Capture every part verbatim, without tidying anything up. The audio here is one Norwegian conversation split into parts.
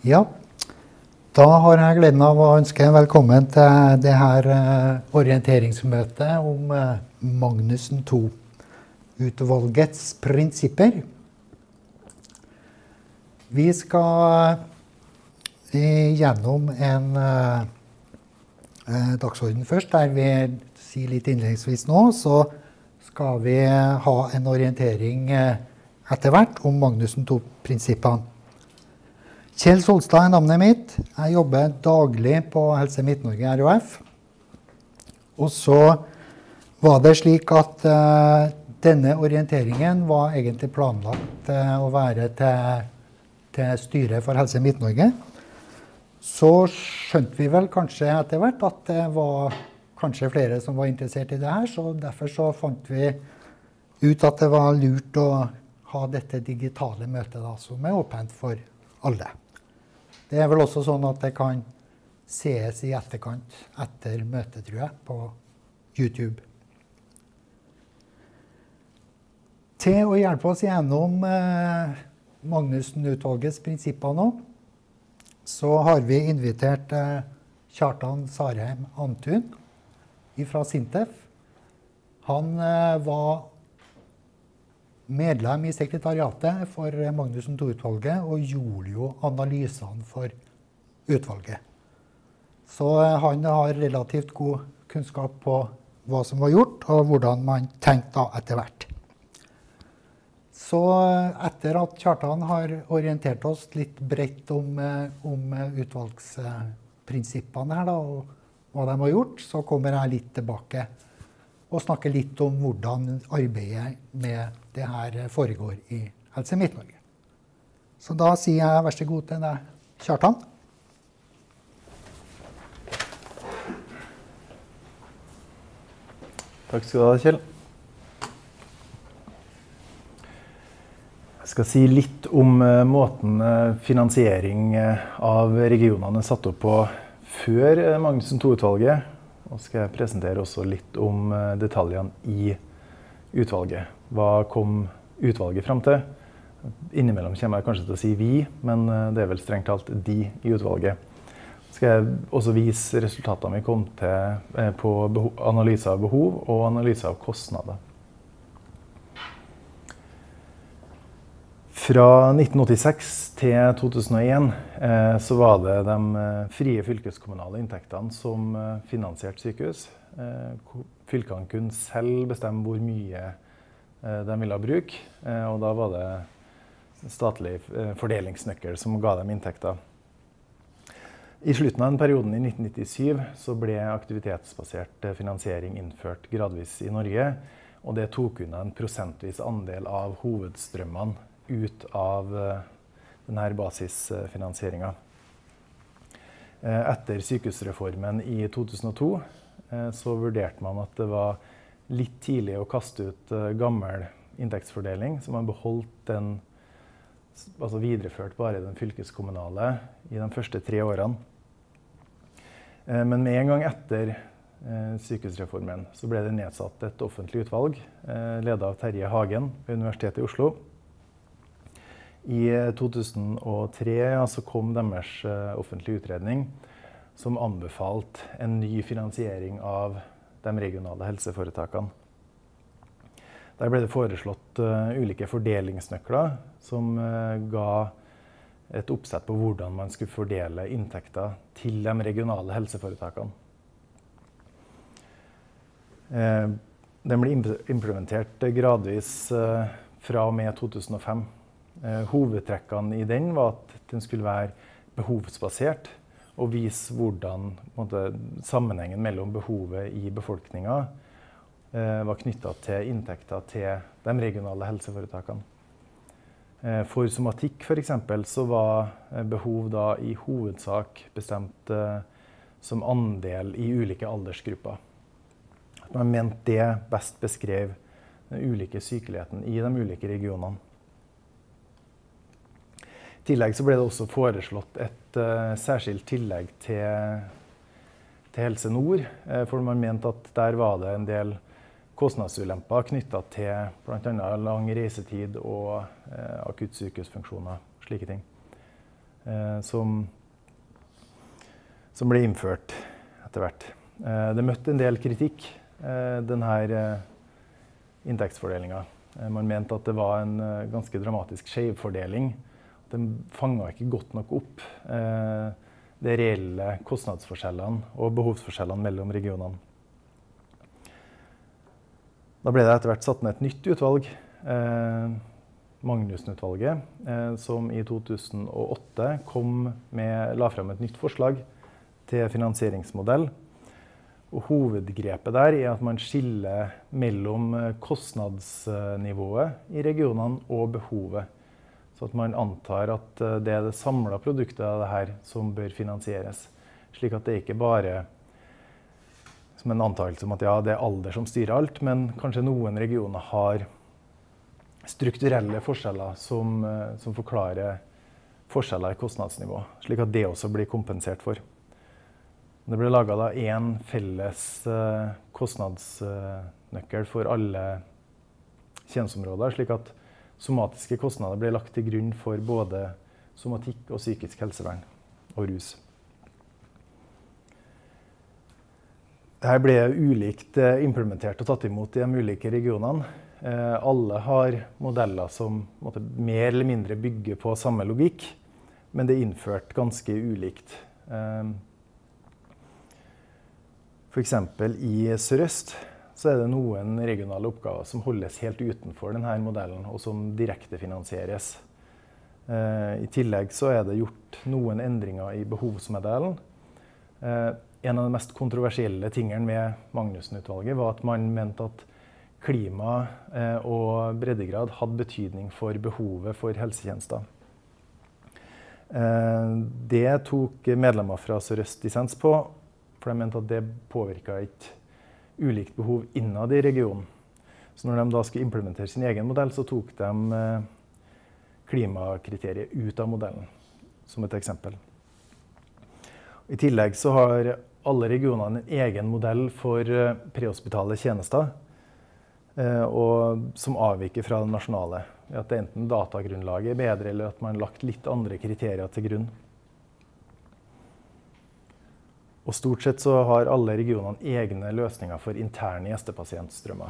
Ja, da har jeg gleden av å ønske velkommen til det her uh, orienteringsmøtet om uh, Magnussen to-utvalgets prinsipper. Vi skal uh, gjennom en uh, uh, dagsorden først, der vi sier litt innledningsvis nå, så skal vi ha en orientering uh, etter hvert om Magnussen to-prinsippene. Kjell Solstad er navnet mitt. Jeg jobber daglig på Helse Midt-Norge R H F. Og så var det slik at uh, denne orienteringen var egentlig planlagt uh, å være til, til styret for Helse Midt-Norge. Så skjønte vi vel kanskje etter hvert at det var kanskje flere som var interessert i det her, så derfor så fant vi ut at det var lurt å ha dette digitale møtet da, som er åpent for alle. Det er vel også sånn at det kan sees i etterkant etter møtet, tror jeg, på YouTube. Til å hjelpe oss gjennom eh, Magnussen-utvalgets prinsipper nå, så har vi invitert eh, Kjartan Sarheim Antun fra Sintef. Han eh, var medlem i sekretariatet for Magnussen to-utvalget og gjorde jo analysene for utvalget. Så han har relativt god kunnskap på hva som var gjort og hvordan man tenkte da etter hvert. Så etter at Kjartan har orientert oss litt bredt om, om utvalgsprinsippene her da, og hva de har gjort, så kommer jeg litt tilbake og snakke litt om hvordan arbeidet med det her foregår i Helse Midt-Norge. Så da sier jeg vær så god til deg, Kjartan. Takk skal du ha, Kjell. Jeg skal si litt om måten finansiering av regionene er satt opp på før Magnussen to-utvalget. Og skal jeg presentere også litt om detaljene i utvalget. Hva kom utvalget frem til? Innimellom kommer jeg kanskje til å si vi, men det er vel strengt talt de i utvalget. Skal jeg også vise resultatene vi kom til på analyse av behov og analyse av kostnader. Fra nitten åttiseks til to tusen og en eh, så var det de frie fylkeskommunale inntektene som finansierte sykehus. Eh, fylkene kunne selv bestemme hvor mye eh, de ville bruke, eh, og da var det statlig eh, fordelingsnøkkel som ga dem inntekter. I slutten av den perioden i nitten nittisyv så ble aktivitetsbasert finansiering innført gradvis i Norge, og det tok unna en prosentvis andel av hovedstrømmene ut av denne basisfinansieringen. Etter sykehusreformen i to tusen og to så vurderte man at det var litt tidlig å kaste ut gammel inntektsfordeling, så man beholdt den, altså videreført bare den fylkeskommunale i de første tre årene. Men med en gang etter sykehusreformen så ble det nedsatt et offentlig utvalg, ledet av Terje Hagen ved Universitetet i Oslo. I to tusen og tre ja, så kom deres uh, offentlige utredning som anbefalte en ny finansiering av de regionale helseforetakene. Der ble det foreslått uh, ulike fordelingsnøkler som uh, ga et oppsett på hvordan man skulle fordele inntekter til de regionale helseforetakene. Uh, den ble implementert gradvis uh, fra og med to tusen og fem. Uh, hovedtrekkene i den var at den skulle være behovsbasert og vise hvordan måte, sammenhengen mellom behovet i befolkningen uh, var knyttet til inntekter til de regionale helseforetakene. Uh, for somatikk for eksempel så var behov da i hovedsak bestemt uh, som andel i ulike aldersgrupper. Man mente det best beskrev den ulike sykeligheten i de ulike regionene. I tillegg så ble det også foreslått et uh, særskilt tillegg til, til Helse Nord, uh, for man mente at der var det en del kostnadsulemper knyttet til blant annet lang reisetid og uh, akuttsykehusfunksjoner, slike ting. eh, som, som ble innført etter hvert. Eh, det møtte en del kritikk, eh, denne eh, inntektsfordelingen. Eh, man mente at det var en eh, ganske dramatisk skjevfordeling. Den fanget ikke godt nok opp eh, de reelle kostnadsforskjellene og behovsforskjellene mellom regionene. Da ble det etter hvert satt ned et nytt utvalg, eh, Magnussen-utvalget, eh, som i to tusen og åtte kom med, la frem et nytt forslag til finansieringsmodell. Og hovedgrepet der er at man skiller mellom kostnadsnivået i regionene og behovet. Så at man antar at det er det samlede produktet av det her som bør finansieres. Slik at det ikke bare som en antakelse om at ja, det er alder som styrer alt, men kanskje noen regioner har strukturelle forskjeller som, som forklarer forskjeller i kostnadsnivå. Slik at det også blir kompensert for. Det ble laget da en felles kostnadsnøkkel for alle tjenesteområder, slik at somatiske kostnader ble lagt til grunn for både somatikk og psykisk helsevern og rus. Dette ble ulikt implementert og tatt imot i de ulike regionene. Eh, alle har modeller som måtte, mer eller mindre bygger på samme logikk, men det er innført ganske ulikt. Eh, for eksempel i Sør-Øst så er det noen regionale oppgaver som holdes helt utenfor denne modellen, og som direkte finansieres. Eh, I tillegg så er det gjort noen endringer i behovsmodellen. Eh, en av de mest kontroversielle tingene med Magnussen-utvalget var at man mente at klima eh, og breddegrad hadde betydning for behovet for helsetjenester. Eh, det tok medlemmer fra Sør-Øst dissens på, for de mente at det påvirket ikke ulikt behov innad i regionen. Så når de da skulle implementere sin egen modell, så tok de eh, klimakriteriet ut av modellen, som et eksempel. I tillegg så har alle regionene en egen modell for eh, prehospitale tjenester, eh, og som avviker fra det nasjonale. At det enten datagrunnlaget er bedre, eller at man har lagt litt andre kriterier til grunn. Og stort sett så har alle regionene egne løsninger for interne gjestepasientstrømmer.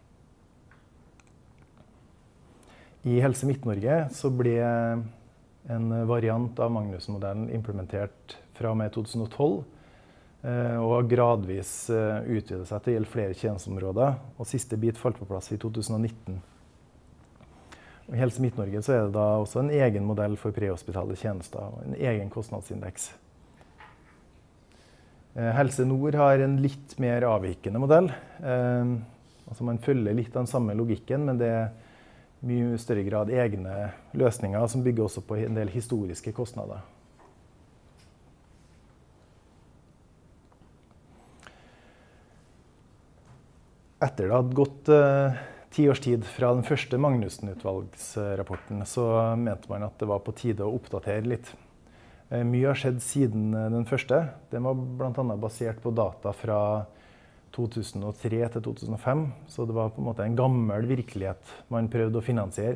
I Helse Midt-Norge så ble en variant av Magnussen-modellen implementert fra og med to tusen og tolv, og har gradvis utvidet seg til å gjelde flere tjenesteområder, og siste bit falt på plass i to tusen og nitten. Og I Helse Midt-Norge så er det da også en egen modell for prehospitale tjenester, og en egen kostnadsindeks. Helse Nord har en litt mer avvikende modell. Eh, altså man følger litt den samme logikken, men det er mye større grad egne løsninger som bygger også på en del historiske kostnader. Etter det hadde gått eh, ti års tid fra den første Magnussen-utvalgsrapporten, så mente man at det var på tide å oppdatere litt. Mye har skjedd siden den første. Den var blant annet basert på data fra to tusen og tre til to tusen og fem, så det var på en måte en gammel virkelighet man prøvde å finansiere.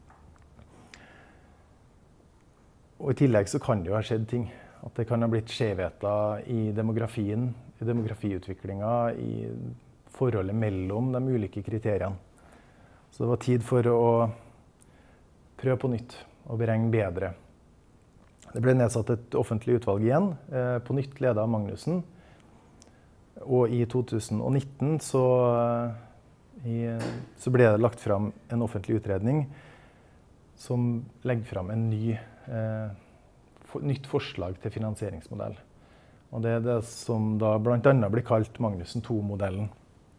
Og I tillegg så kan det jo ha skjedd ting. At det kan ha blitt skjevheter i demografien, i demografiutviklingen, i forholdet mellom de ulike kriteriene. Så det var tid for å prøve på nytt og beregne bedre. Det ble nedsatt et offentlig utvalg igjen, eh, på nytt ledet av Magnussen. Og I to tusen og nitten så, i, så ble det lagt fram en offentlig utredning som legger fram en ny, eh, for, nytt forslag til finansieringsmodell. Og det er det som da blant annet blir kalt Magnussen to-modellen.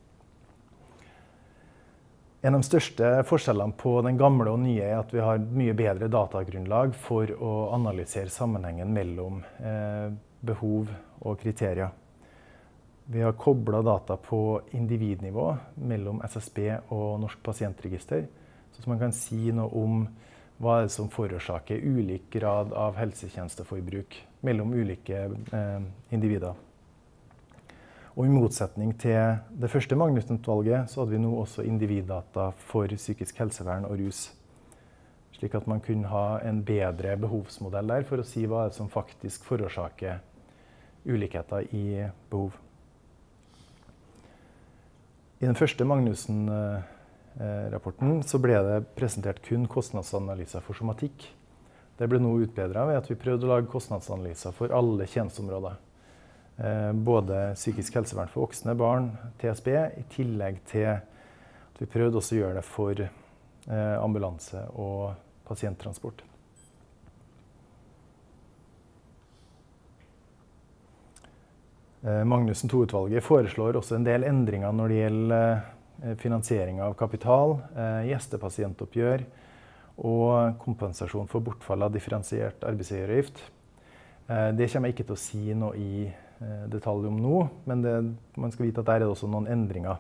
En av de største forskjellene på den gamle og nye er at vi har mye bedre datagrunnlag for å analysere sammenhengen mellom eh, behov og kriterier. Vi har koblet data på individnivå mellom S S B og Norsk pasientregister, så man kan si noe om hva er det som forårsaker ulik grad av helsetjenesteforbruk mellom ulike eh, individer. Og I motsetning til det første Magnussen-utvalget så hadde vi nå også individdata for psykisk helsevern og rus. Slik at man kunne ha en bedre behovsmodell der for å si hva det er som faktisk forårsaker ulikheter i behov. I den første Magnussen-rapporten så ble det presentert kun kostnadsanalyser for somatikk. Det ble nå utbedret ved at vi prøvde å lage kostnadsanalyser for alle tjenesteområder. Både psykisk helsevern for voksne, barn, T S B, i tillegg til at vi prøvde også å gjøre det for ambulanse og pasienttransport. Magnussen to-utvalget foreslår også en del endringer når det gjelder finansiering av kapital, gjestepasientoppgjør og kompensasjon for bortfall av differensiert arbeidsgiveravgift. Det kommer jeg ikke til å si noe i detalj om nå, men det, man skal vite at der er det også noen endringer.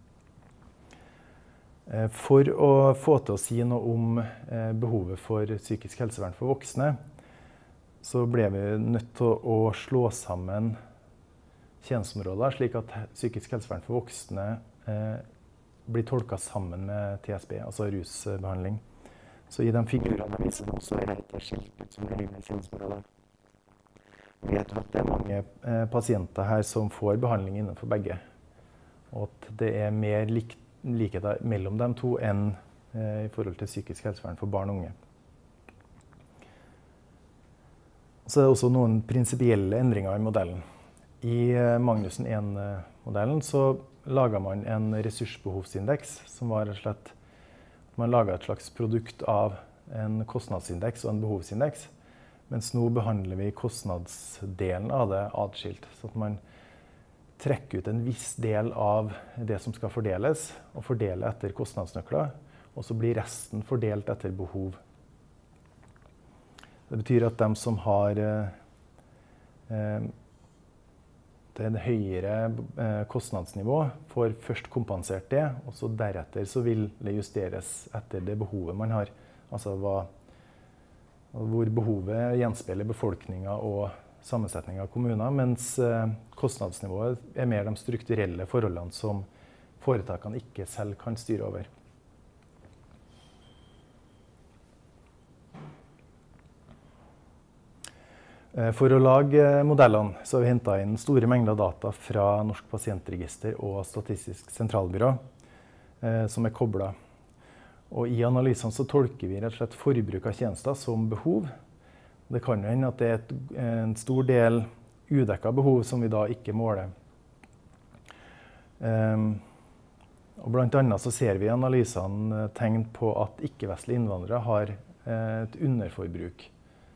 For å få til å si noe om behovet for psykisk helsevern for voksne, så ble vi nødt til å slå sammen tjenesteområder, slik at psykisk helsevern for voksne eh, blir tolket sammen med T S B, altså rusbehandling. Så i de figurene jeg viser nå, så er det skilt ut som det egne tjenesteområder. Vi vet at det er mange eh, pasienter her som får behandling innenfor begge, og at det er mer lik likheter mellom de to enn eh, i forhold til psykisk helsevern for barn og unge. Så er det også noen prinsipielle endringer i modellen. I Magnussen en-modellen så laget man en ressursbehovsindeks, som var rett og slett man laget et slags produkt av en kostnadsindeks og en behovsindeks, mens nå behandler vi kostnadsdelen av det adskilt, så at man trekker ut en viss del av det som skal fordeles, og fordeler etter kostnadsnøkler, og så blir resten fordelt etter behov. Det betyr at de som har eh, det er et høyere eh, kostnadsnivå, får først kompensert det, og så deretter så vil det justeres etter det behovet man har. Altså hva, hvor behovet gjenspeiler befolkningen og sammensetningen av kommuner, mens eh, kostnadsnivået er mer de strukturelle forholdene som foretakene ikke selv kan styre over. For å lage modellene så har vi hentet inn store mengder data fra Norsk pasientregister og Statistisk sentralbyrå eh, som er koblet. Og i analysene så tolker vi rett og slett forbruk av tjenester som behov. Det kan jo hende at det er et, en stor del udekket behov som vi da ikke måler. Um, og blant annet så ser vi i analysene tegn på at ikke-vestlige innvandrere har eh, et underforbruk.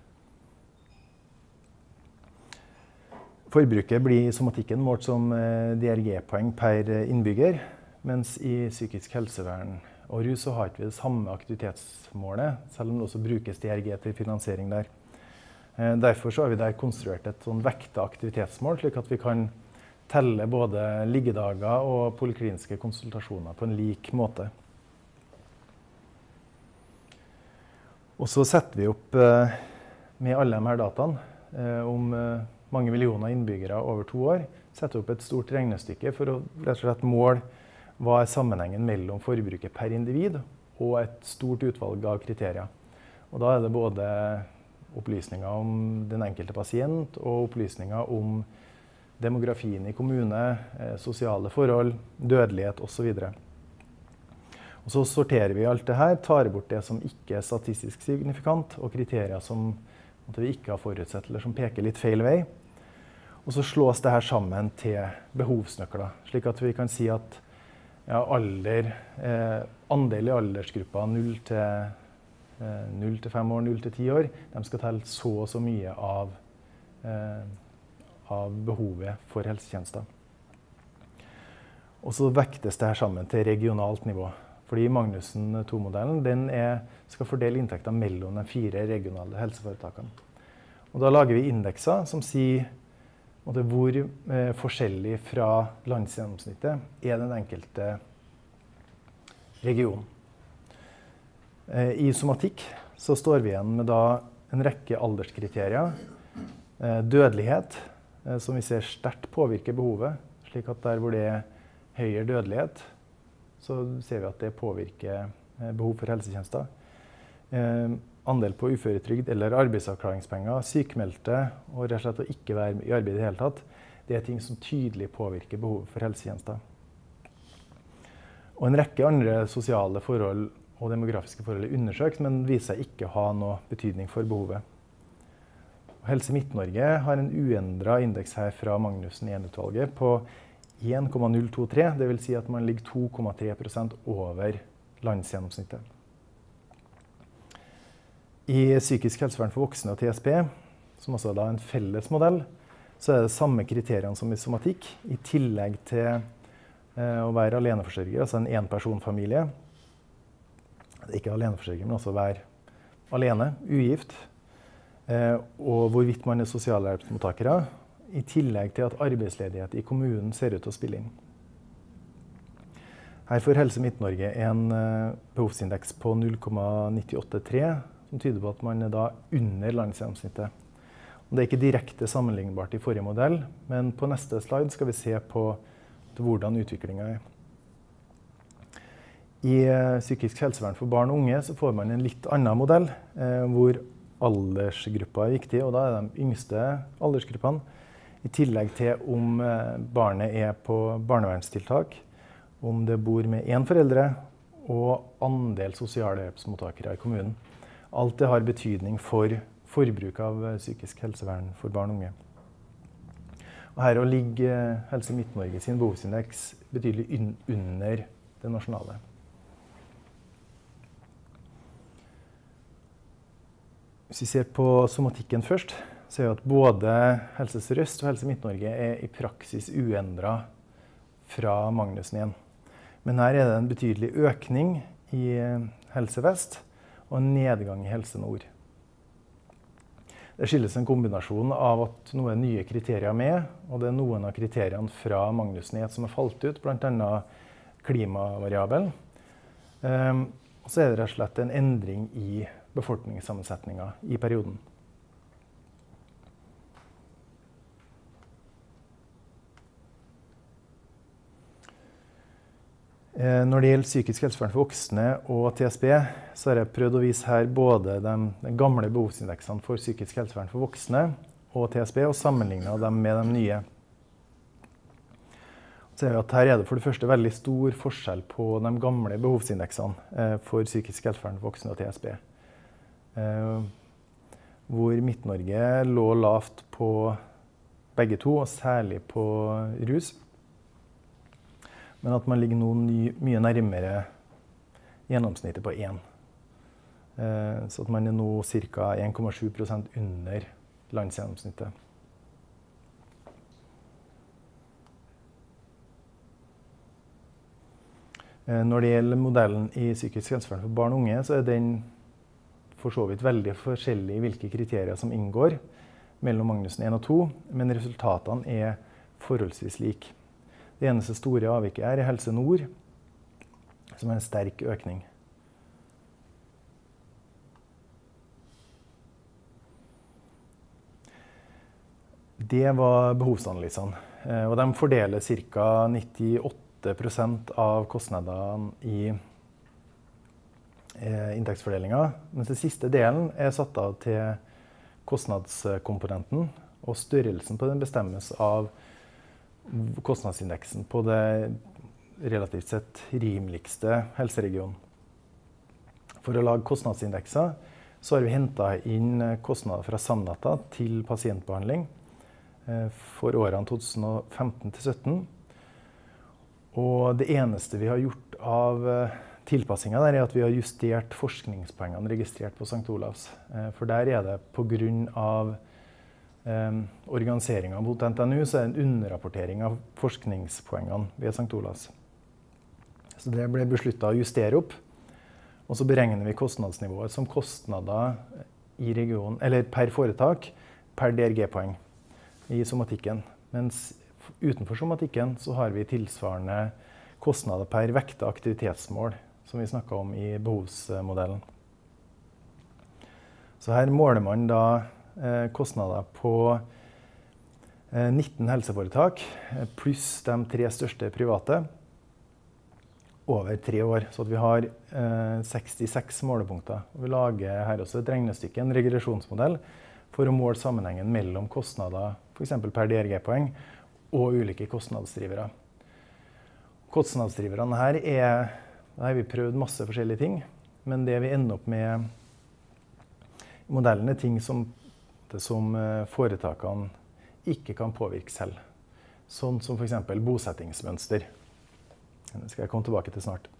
Forbruket blir i somatikken målt som D R G-poeng per innbygger, mens i psykisk helsevern og rus så har ikke vi det samme aktivitetsmålet, selv om det også brukes D R G til finansiering der. Derfor så har vi der konstruert et sånn vektet aktivitetsmål, slik at vi kan telle både liggedager og polikliniske konsultasjoner på en lik måte. Og så setter vi opp med alle de her dataene om mange millioner innbyggere over to år, setter opp et stort regnestykke for å rett og slett måle hva er sammenhengen mellom forbruket per individ og et stort utvalg av kriterier. Og da er det både opplysninger om den enkelte pasient og opplysninger om demografien i kommune, sosiale forhold, dødelighet og så videre. Og så sorterer vi alt det her, tar bort det som ikke er statistisk signifikant, og kriterier som vi ikke har forutsett eller som peker litt feil vei. Og så slås det her sammen til behovsnøkler, slik at vi kan si at ja, alder, eh, andel i aldersgruppa null til fem år, null til ti år, de skal telle så og så mye av, eh, av behovet for helsetjenester. Og så vektes det her sammen til regionalt nivå. Fordi Magnussen to-modellen den er, skal fordele inntekter mellom de fire regionale helseforetakene. Og da lager vi indekser som sier hvor eh, forskjellig fra landsgjennomsnittet er den enkelte region. Eh, I somatikk så står vi igjen med da en rekke alderskriterier. Eh, dødelighet, eh, som vi ser sterkt påvirker behovet, slik at der hvor det er høyere dødelighet, så ser vi at det påvirker eh, behov for helsetjenester. eh, andel på uføretrygd eller arbeidsavklaringspenger, sykemeldte og rett og slett å ikke være i arbeid i det hele tatt, det er ting som tydelig påvirker behovet for helsetjenester. Og en rekke andre sosiale forhold og demografiske forhold er undersøkt, men viser seg ikke å ha noe betydning for behovet. Helse Midt-Norge har en uendret indeks her fra Magnussen I-utvalget på en komma null to tre, det vil si at man ligger to komma tre prosent over landsgjennomsnittet. I psykisk helsevern for voksne og T S B, som også er en felles modell, så er det samme kriteriene som i somatikk, i tillegg til eh, å være aleneforsørger, altså en enpersonfamilie. Det er ikke aleneforsørger, men også være alene, ugift, eh, og hvorvidt man er sosialhjelpsmottakere, i tillegg til at arbeidsledighet i kommunen ser ut til å spille inn. Her får Helse Midt-Norge en eh, behovsindeks på null komma ni åtte tre, som tyder på at man er da under landsgjennomsnittet. Og det er ikke direkte sammenlignbart i forrige modell, men på neste slide skal vi se på hvordan utviklingen er. I eh, psykisk helsevern for barn og unge så får man en litt annen modell, eh, hvor aldersgruppa er viktig, og da er de yngste aldersgruppene, i tillegg til om eh, barnet er på barnevernstiltak, om det bor med én foreldre, og andel sosialhjelpsmottakere i kommunen. Alt det har betydning for forbruk av psykisk helsevern for barn og unge. Og her ligger Helse Midt-Norge sin behovsindeks betydelig under det nasjonale. Hvis vi ser på somatikken først, så er det at både Helse Sør-Øst og Helse Midt-Norge er i praksis uendret fra Magnussen igjen. Men her er det en betydelig økning i Helse Vest og en nedgang i Helse Nord. Det skyldes en kombinasjon av at noen nye kriterier er med, og det er noen av kriteriene fra Magnussen som er falt ut, blant annet klimavariabel. Um, og så er det rett og slett en endring i befolkningssammensetningen i perioden. Når det gjelder psykisk helsevern for voksne og T S B, så har jeg prøvd å vise her både de, de gamle behovsindeksene for psykisk helsevern for voksne og T S B, og sammenlignet dem med de nye. Så er det at her er det for det første veldig stor forskjell på de gamle behovsindeksene for psykisk helsevern for voksne og T S B. Hvor Midt-Norge lå lavt på begge to, og særlig på rus. Men at man ligger nå ny, mye nærmere gjennomsnittet på én. Eh, så at man er nå ca. en komma sju prosent under landsgjennomsnittet. Eh, når det gjelder modellen i psykisk helsevern for barn og unge, så er den for så vidt veldig forskjellig i hvilke kriterier som inngår mellom Magnussen én og to, men resultatene er forholdsvis like. Det eneste store avviket er i Helse Nord, som er en sterk økning. Det var behovsanalysene, og de fordeler ca. nittiåtte prosent av kostnadene i inntektsfordelingen, mens den siste delen er satt av til kostnadskomponenten, og størrelsen på den bestemmes av kostnadsindeksen på det relativt sett rimeligste helseregionen. For å lage kostnadsindekser så har vi hentet inn kostnader fra Samdata til pasientbehandling for årene to tusen og femten til sytten. Og det eneste vi har gjort av tilpassinger der er at vi har justert forskningspoengene registrert på Sankt Olavs. For der er det på grunn av Um, organiseringen mot N T N U, så er det en underrapportering av forskningspoengene ved Sankt Olavs. Så det ble besluttet å justere opp, og så beregner vi kostnadsnivået som kostnader i regionen, eller per foretak, per D R G-poeng i somatikken. Mens utenfor somatikken så har vi tilsvarende kostnader per vekta aktivitetsmål, som vi snakket om i behovsmodellen. Så her måler man da kostnader på nitten helseforetak, pluss de tre største private. over tre år. Så at vi har eh, sekstiseks målepunkter. Og vi lager her også et regnestykke, en regresjonsmodell, for å måle sammenhengen mellom kostnader, for eksempel per D R G-poeng, og ulike kostnadsdrivere. Kostnadsdriverne her er, da har vi prøvd masse forskjellige ting, men det vi ender opp med i modellen er ting som, som foretakene ikke kan påvirke selv. Sånn som for eksempel bosettingsmønster. Det skal jeg komme tilbake til snart.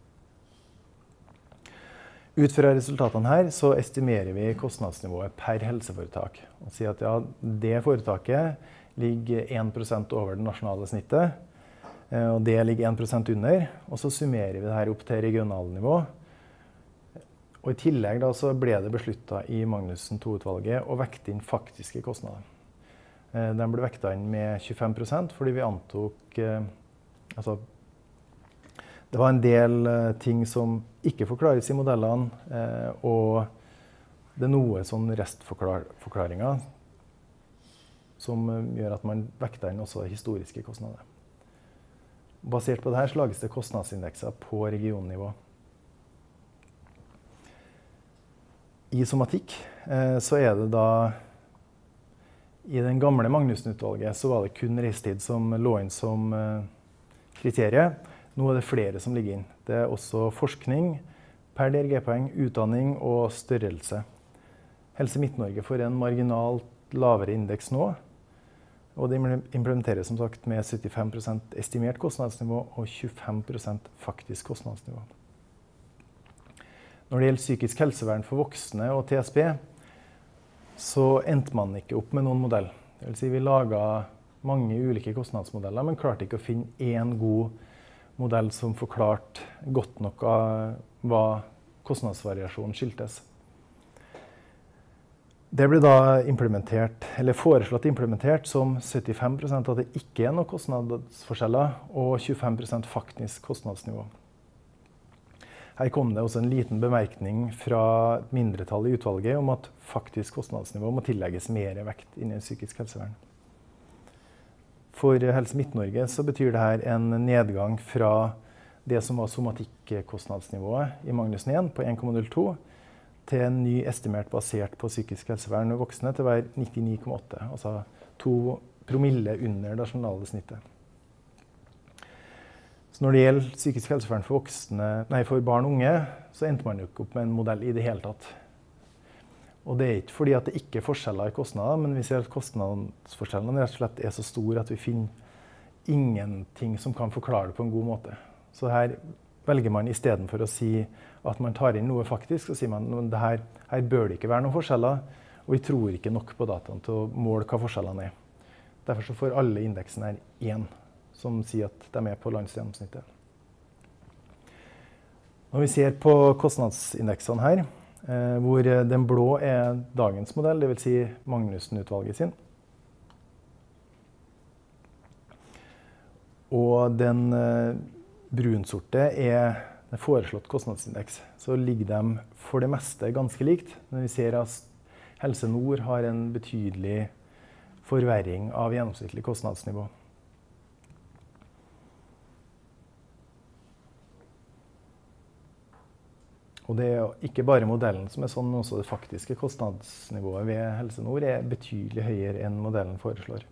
Ut fra resultatene her så estimerer vi kostnadsnivået per helseforetak. Og sier at ja, det foretaket ligger én prosent over det nasjonale snittet, og det ligger én prosent under, og så summerer vi det her opp til regionalnivå. Og i tillegg da så ble det besluttet i Magnussen to-utvalget å vekte inn faktiske kostnader. De ble vektet inn med tjuefem prosent, fordi vi antok, altså, det var en del ting som ikke forklares i modellene, og det er noe sånn restforklaringer som gjør at man vekter inn også historiske kostnader. Basert på dette så lages det kostnadsindekser på regionnivå. I somatikk så er det da, i den gamle Magnussen-utvalget så var det kun reisetid som lå inn som kriterium. Nå er det flere som ligger inn. Det er også forskning, per D R G-poeng, utdanning og størrelse. Helse Midt-Norge får en marginalt lavere indeks nå, og det implementeres som sagt med syttifem prosent estimert kostnadsnivå og tjuefem prosent faktisk kostnadsnivå. Når det gjelder psykisk helsevern for voksne og T S B, så endte man ikke opp med noen modell. Det vil si vi laget mange ulike kostnadsmodeller, men klarte ikke å finne en god modell som forklarte godt nok av hva kostnadsvariasjonen skyldtes. Det ble da implementert, eller foreslått implementert som syttifem prosent at det ikke er noen kostnadsforskjeller, og tjuefem prosent faktisk kostnadsnivå. Her kom det også en liten bemerkning fra et mindretall i utvalget om at faktisk kostnadsnivå må tillegges mer vekt innen psykisk helsevern. For Helse Midt-Norge så betyr dette en nedgang fra det som var somatikkostnadsnivået i Magnussen én på én komma null to, til en ny estimert basert på psykisk helsevern og voksne til å være nittini komma åtte, altså to promille under det nasjonale snittet. Så når det gjelder psykisk helsevern for, voksne, nei, for barn og unge, så endte man jo ikke opp med en modell i det hele tatt. Og det er ikke fordi at det ikke er forskjeller i kostnader, men vi ser at kostnadsforskjellene rett og slett er så store at vi finner ingenting som kan forklare det på en god måte. Så her velger man i stedet for å si at man tar inn noe faktisk, så sier man at her, her bør det ikke være noen forskjeller, og vi tror ikke nok på dataen til å måle hva forskjellene er. Derfor så får alle indeksene her én, som sier at de er på landsgjennomsnittet. Når vi ser på kostnadsindeksene her, eh, hvor den blå er dagens modell, det vil si Magnussen-utvalget sin, og den eh, brunsorte er en foreslått kostnadsindeks, så ligger de for det meste ganske likt. Men vi ser at Helse Nord har en betydelig forverring av gjennomsnittlig kostnadsnivå. Og det er ikke bare modellen som er sånn, men også det faktiske kostnadsnivået ved Helse Nord er betydelig høyere enn modellen foreslår.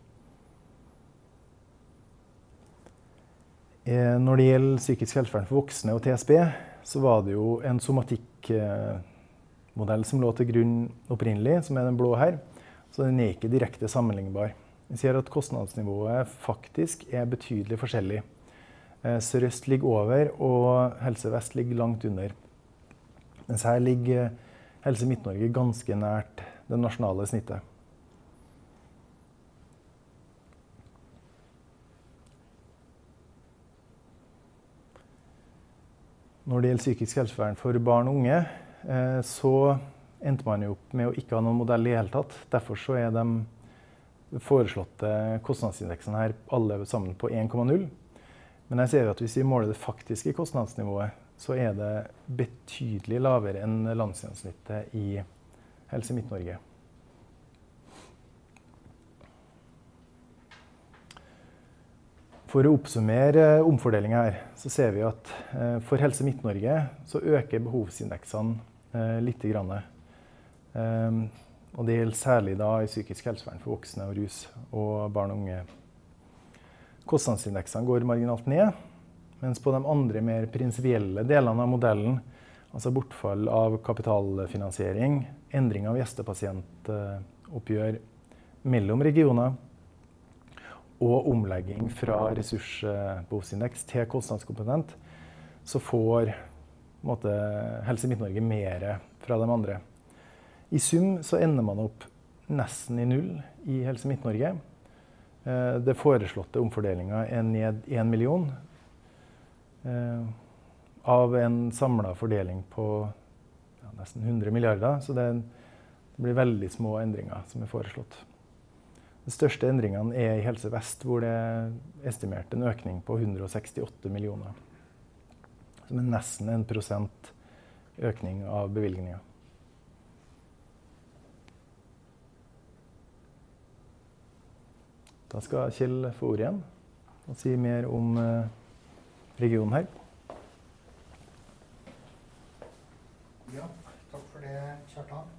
Når det gjelder psykisk helsevern for voksne og T S B, så var det jo en somatikkmodell som lå til grunn opprinnelig, som er den blå her. Så den er ikke direkte sammenlignbar. Vi ser at kostnadsnivået faktisk er betydelig forskjellig. Sør-Øst ligger over, og Helse Vest ligger langt under. Mens her ligger Helse Midt-Norge ganske nært det nasjonale snittet. Når det gjelder psykisk helsevern for barn og unge, så endte man jo opp med å ikke ha noen modell i hele tatt. Derfor så er de foreslåtte kostnadsindeksene her alle sammen på én komma null. Men jeg ser at hvis vi måler det faktiske kostnadsnivået, så er det betydelig lavere enn landsgjennomsnittet i Helse Midt-Norge. For å oppsummere omfordelingen her, så ser vi at eh, for Helse Midt-Norge så øker behovsindeksene eh, litt grann. Eh, og det gjelder særlig da i psykisk helsevern for voksne og rus og barn og unge. Kostnadsindeksene går marginalt ned, mens på de andre mer prinsipielle delene av modellen, altså bortfall av kapitalfinansiering, endring av gjestepasientoppgjør mellom regioner, og omlegging fra ressursbehovsindeks til kostnadskomponent, så får måte, Helse Midt-Norge mer fra de andre. I sum så ender man opp nesten i null i Helse Midt-Norge. Det foreslåtte omfordelingen er ned en million av en samlet fordeling på ja, nesten hundre milliarder, så det, det blir veldig små endringer som er foreslått. De største endringene er i Helse Vest, hvor det er estimert en økning på hundre og sekstiåtte millioner. Som er nesten en prosent økning av bevilgninger. Da skal Kjell få ordet igjen og si mer om regionen her. Ja, takk for det, Kjartan.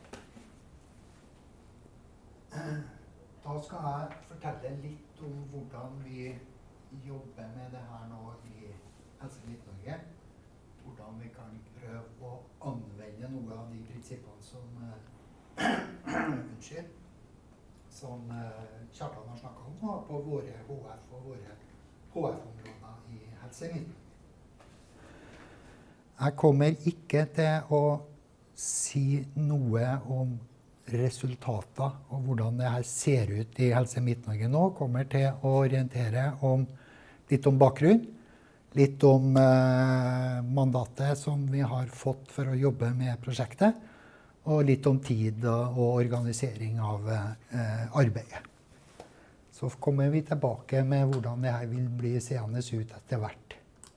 Da skal jeg fortelle litt om hvordan vi jobber med det her nå i Helse Midt-Norge. Hvordan vi kan prøve å anvende noe av de prinsippene som, unnskyld, som Kjartan har snakket om nå, på våre H F og våre H F-områder i Helse Midt-Norge. Jeg kommer ikke til å si noe om resultater og hvordan det her ser ut i Helse Midt-Norge nå. Kommer til å orientere om, litt om bakgrunn, litt om eh, mandatet som vi har fått for å jobbe med prosjektet, og litt om tid og, og organisering av eh, arbeidet. Så kommer vi tilbake med hvordan det her vil bli seende ut etter hvert.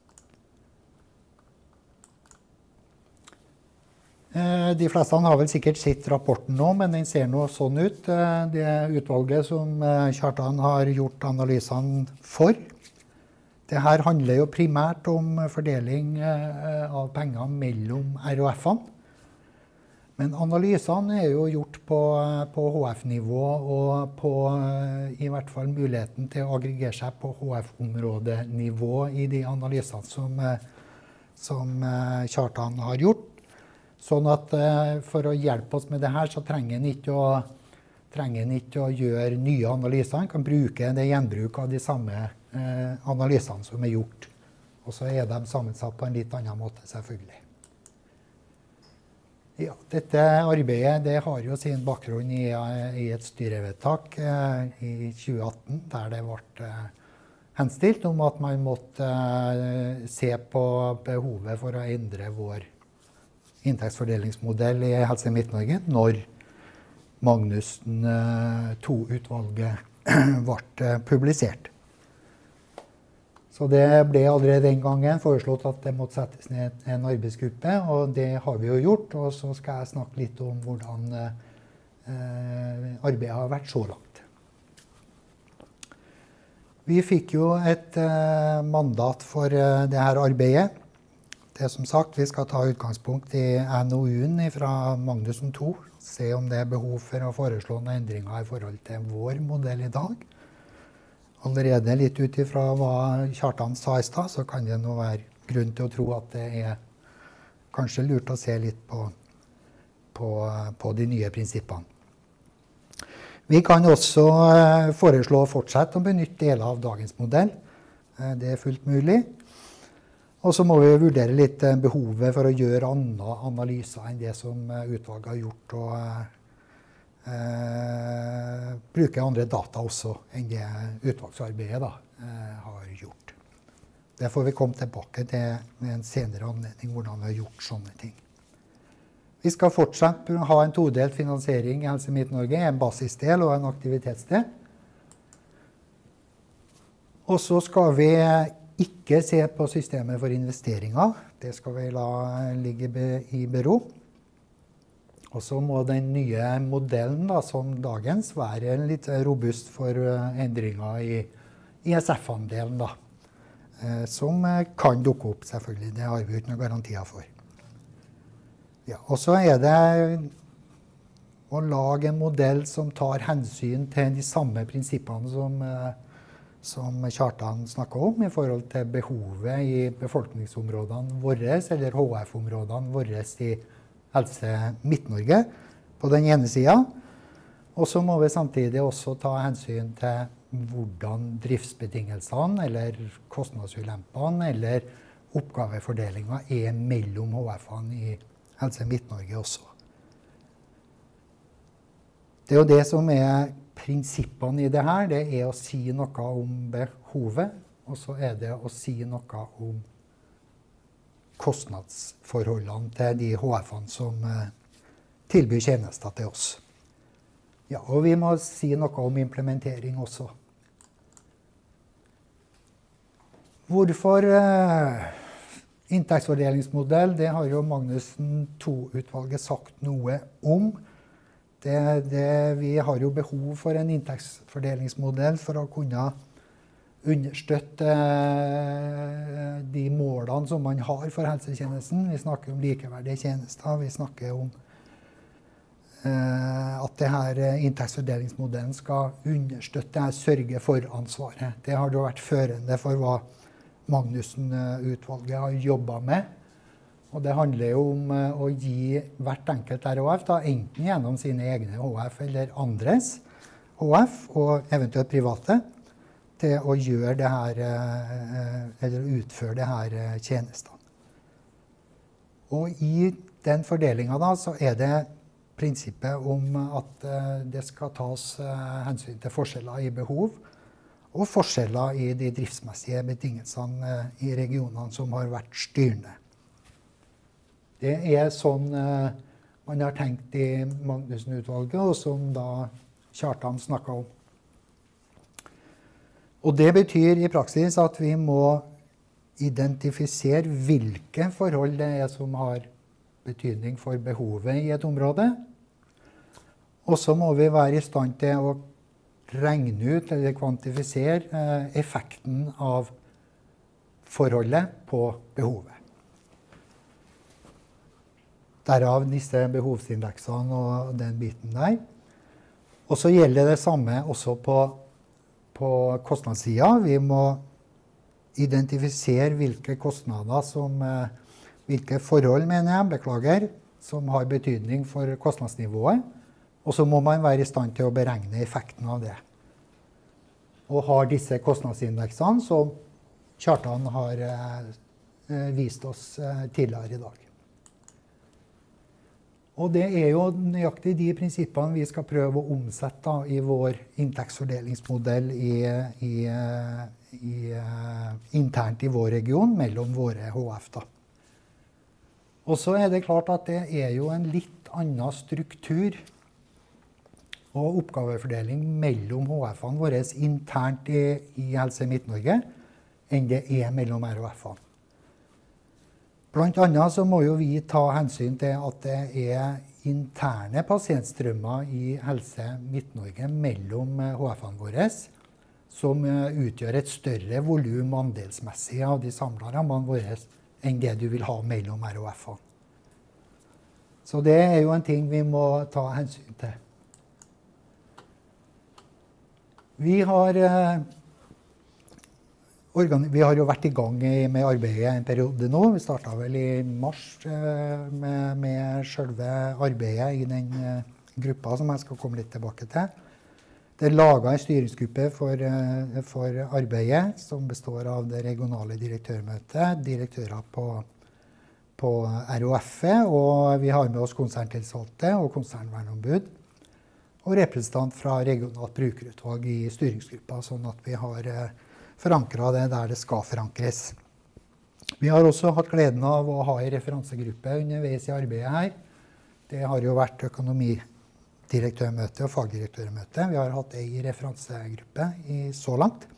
De fleste har vel sikkert sett rapporten nå, men den ser nå sånn ut. Det utvalget som Kjartan har gjort analysene for. Det her handler jo primært om fordeling av penger mellom R H F-ene. Men analysene er jo gjort på, på H F-nivå, og på i hvert fall muligheten til å aggregere seg på H F-områdenivå i de analysene som, som Kjartan har gjort. Sånn at uh, for å hjelpe oss med det her, så trenger en ikke å, trenger en ikke å gjøre nye analyser. En kan bruke det gjenbruk av de samme uh, analysene som er gjort. Og så er de sammensatt på en litt annen måte, selvfølgelig. Ja, dette arbeidet det har jo sin bakgrunn i, i et styrevedtak uh, i tjue atten, der det ble uh, henstilt om at man måtte uh, se på behovet for å endre vår inntektsfordelingsmodell i Helse Midt-Norge når Magnussen to-utvalget ble publisert. Så det ble allerede den gangen foreslått at det måtte settes ned en arbeidsgruppe, og det har vi jo gjort, og så skal jeg snakke litt om hvordan arbeidet har vært så langt. Vi fikk jo et mandat for det her arbeidet. Det er som sagt, vi skal ta utgangspunkt i N O U-en fra Magnussen to, se om det er behov for å foreslå noen endringer i forhold til vår modell i dag. Allerede litt ut ifra hva Kjartan sa i stad, så kan det nå være grunn til å tro at det er kanskje lurt å se litt på, på, på de nye prinsippene. Vi kan også foreslå å fortsette å benytte deler av dagens modell. Det er fullt mulig. Og så må vi vurdere litt behovet for å gjøre andre analyser enn det som utvalget har gjort, og eh, bruke andre data også enn det utvalgsarbeidet da, eh, har gjort. Det får vi komme tilbake til med en senere anledning, hvordan vi har gjort sånne ting. Vi skal fortsatt ha en todelt finansiering i Helse Midt-Norge, en basisdel og en aktivitetsdel. Og så skal vi ikke se på systemet for investeringer. Det skal vi la ligge i bero. Og så må den nye modellen, da, som dagens, være litt robust for endringer i, E S F-andelen da, eh, som kan dukke opp selvfølgelig. Det har vi jo ikke noen garantier for. Ja, og så er det å lage en modell som tar hensyn til de samme prinsippene som, som Kjartan snakket om i forhold til behovet i befolkningsområdene våre, eller H F-områdene våre i Helse Midt-Norge på den ene siden. Og så må vi samtidig også ta hensyn til hvordan driftsbetingelsene, eller kostnadsulempene, eller oppgavefordelingen er mellom H F-ene i Helse Midt-Norge også. Det er jo det som er prinsippene i det her, det er å si noe om behovet, og så er det å si noe om kostnadsforholdene til de H F-ene som eh, tilbyr tjenester til oss. Ja, og vi må si noe om implementering også. Hvorfor eh, inntektsfordelingsmodell? Det har jo Magnussen to-utvalget sagt noe om. Det, det, vi har jo behov for en inntektsfordelingsmodell for å kunne understøtte eh, de målene som man har for helsetjenesten. Vi snakker om likeverdige tjenester, vi snakker om at denne inntektsfordelingsmodellen skal understøtte dette sørge for-ansvaret. Det har jo vært førende for hva Magnussen-utvalget har jobbet med. Og det handler jo om å gi hvert enkelt R H F, da, enten gjennom sine egne H F eller andres H F, og eventuelt private, til å gjøre det her, eller utføre det her tjenestene. Og i den fordelingen da, så er det prinsippet om at det skal tas hensyn til forskjeller i behov og forskjeller i de driftsmessige betingelsene i regionene som har vært styrende. Det er sånn man har tenkt i Magnussen-utvalget, og som da Kjartan snakket om. Og det betyr i praksis at vi må identifisere hvilke forhold det er som har betydning for behovet i et område. Og så må vi være i stand til å regne ut eller kvantifisere eh, effekten av forholdet på behovet. Derav disse behovsindeksene og den biten der. Og så gjelder det samme også på, på kostnadssiden. Vi må identifisere hvilke kostnader som eh, hvilke forhold, mener jeg, beklager, som har betydning for kostnadsnivået. Og så må man være i stand til å beregne effekten av det. Og har disse kostnadsindeksene som Kjartan har eh, vist oss eh, tidligere i dag. Og det er jo nøyaktig de prinsippene vi skal prøve å omsette da, i vår inntektsfordelingsmodell i, i, i, internt i vår region mellom våre H F. Da. Og så er det klart at det er jo en litt annen struktur og oppgavefordeling mellom H F-ene våre internt i, i Helse Midt-Norge enn det er mellom R H F-ene. Blant annet så må jo vi ta hensyn til at det er interne pasientstrømmer i Helse Midt-Norge mellom H F-ene våre som utgjør et større volum andelsmessig av de samlede rammene våre enn det du vil ha mellom R H F-ene. Så det er jo en ting vi må ta hensyn til. Vi har, eh, vi har jo vært i gang med arbeidet en periode nå. Vi startet vel i mars eh, med, med selve arbeidet i den eh, gruppa som jeg skal komme litt tilbake til. Det er laget en styringsgruppe for, eh, for arbeidet som består av det regionale direktørmøtet, direktører på, på R H F-et, og vi har med oss konserntilsatte og konsernvernombud. Og representant fra regionalt brukerutvalg i styringsgruppa, sånn at vi har eh, forankret det der det skal forankres. Vi har også hatt gleden av å ha en referansegruppe underveis i arbeidet her. Det har jo vært økonomidirektørmøte og fagdirektørmøte. Vi har hatt en referansegruppe i så langt.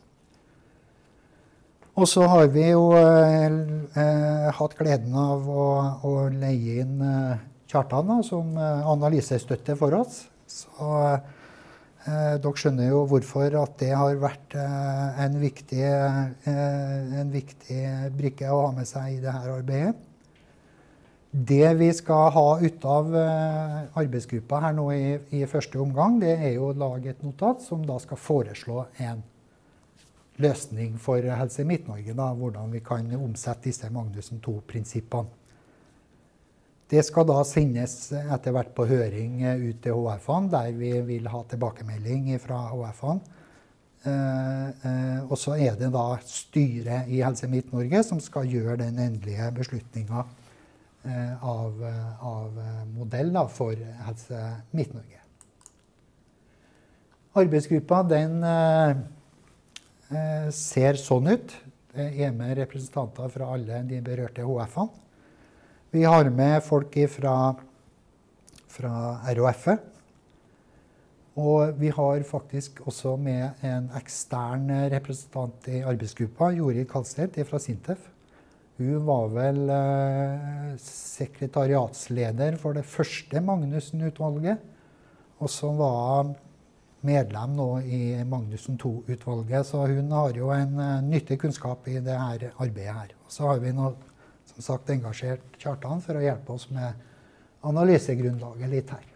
Og så har vi jo eh, hatt gleden av å, å leie inn eh, Kjartan da, som analysestøtte for oss. Så Eh, dere skjønner jo hvorfor at det har vært eh, en, viktig, eh, en viktig brikke å ha med seg i dette arbeidet. Det vi skal ha ut av eh, arbeidsgruppa her nå i, i første omgang, det er jo å lage et notat som da skal foreslå en løsning for Helse Midt-Norge, da, hvordan vi kan omsette disse Magnussen to-prinsippene. Det skal da sendes etter hvert på høring ut til H F-ene, der vi vil ha tilbakemelding fra H F-ene. Eh, eh, og så er det da styret i Helse Midt-Norge som skal gjøre den endelige beslutningen eh, av, av modell da, for Helse Midt-Norge. Arbeidsgruppa den eh, eh, ser sånn ut. Det er med representanter fra alle de berørte H F-ene. Vi har med folk fra, fra R H F, og vi har faktisk også med en ekstern representant i arbeidsgruppa, Jorid Kalstedt fra Sintef. Hun var vel eh, sekretariatsleder for det første Magnussen-utvalget, og så var medlem nå i Magnussen to-utvalget, så hun har jo en uh, nyttig kunnskap i det her arbeidet her. Og så har vi noe som sagt engasjert Kjartan for å hjelpe oss med analysegrunnlaget litt her.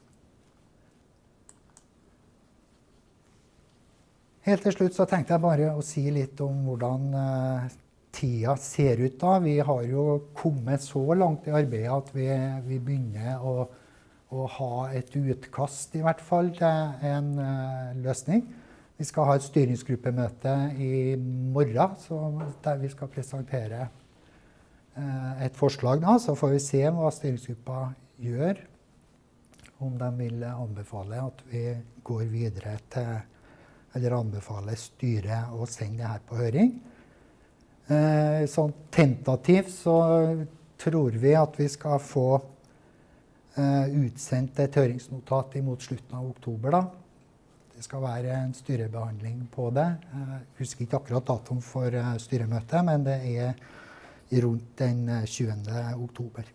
Helt til slutt så tenkte jeg bare å si litt om hvordan eh, tida ser ut da. Vi har jo kommet så langt i arbeidet at vi, vi begynner å, å ha et utkast i hvert fall til en eh, løsning. Vi skal ha et styringsgruppemøte i morgen, så der vi skal presentere et forslag da, så får vi se hva styringsgruppa gjør, om de vil anbefale at vi går videre til, eller anbefale styret å sende det her på høring. Eh, sånn tentativt så tror vi at vi skal få eh, utsendt et høringsnotat imot slutten av oktober da. Det skal være en styrebehandling på det. Jeg husker ikke akkurat datoen for uh, styremøtet, men det er rundt den tjuende oktober.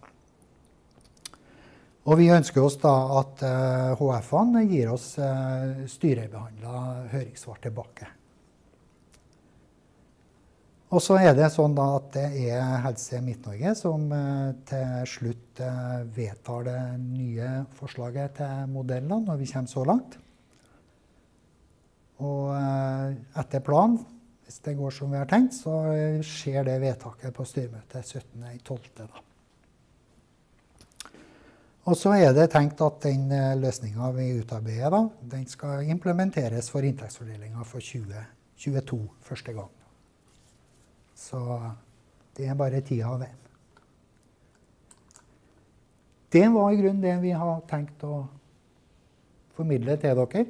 Og vi ønsker oss da at uh, H F-ene gir oss uh, styrebehandlet høringssvar tilbake. Og så er det sånn da at det er Helse Midt-Norge som uh, til slutt uh, vedtar det nye forslaget til modellene når vi kommer så langt. Og uh, etter planen, hvis det går som vi har tenkt, så skjer det vedtaket på styremøtet syttende tolvte da. Og så er det tenkt at den løsningen vi utarbeider da, den skal implementeres for inntektsfordelingen for tjue tjueto første gang. Så det er bare tida av veien. Det var i grunnen det vi har tenkt å formidle til dere.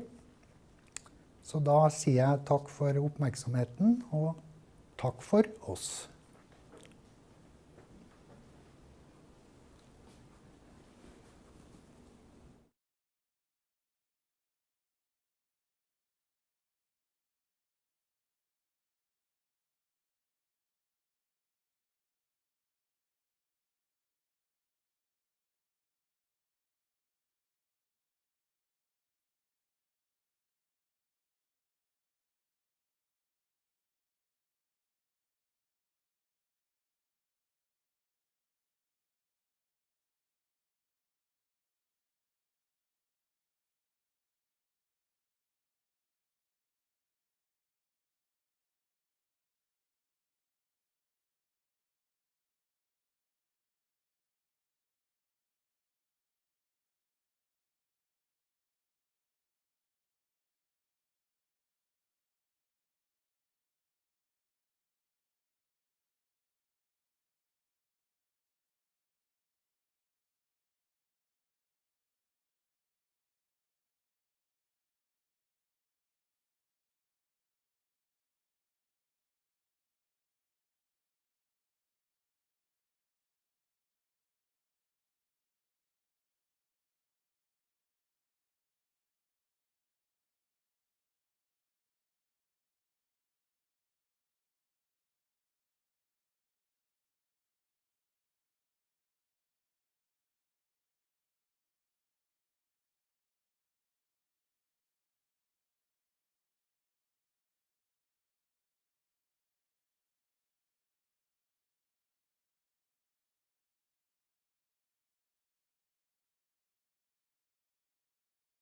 Så da sier jeg takk for oppmerksomheten, og takk for oss.